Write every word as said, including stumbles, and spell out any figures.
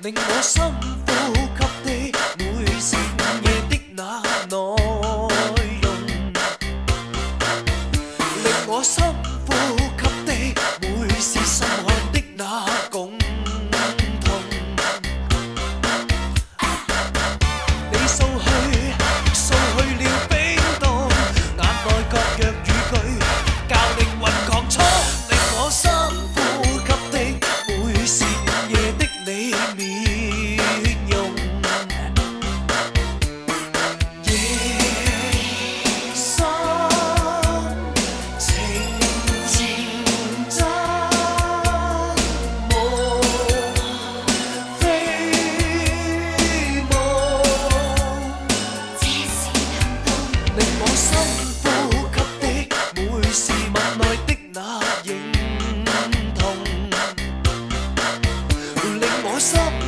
令我深呼吸的每是午夜的那內容，令我深呼吸的每是心寒的那共同。你掃去掃去了冰凍，眼內各樣語句教靈魂狂衝，令我深呼吸的每是午夜的你面容。夜深情情真無非夢， 這是感動， 令我深呼吸的每是脈內的那認同，令我深